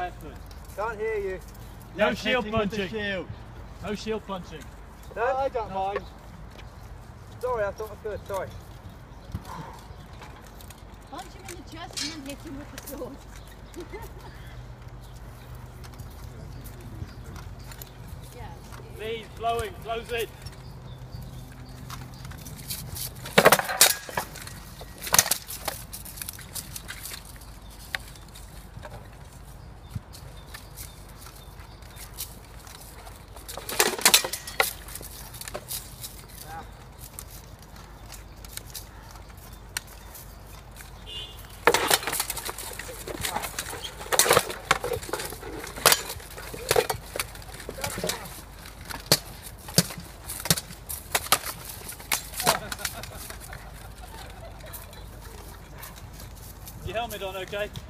Bradford. Can't hear you. No shield punching. Shield. No shield punching. No, I don't mind. Sorry, I thought I could. Sorry. Punch him in the chest and then hit him with the sword. Yeah. Lead, flowing, close in. Your helmet on, okay?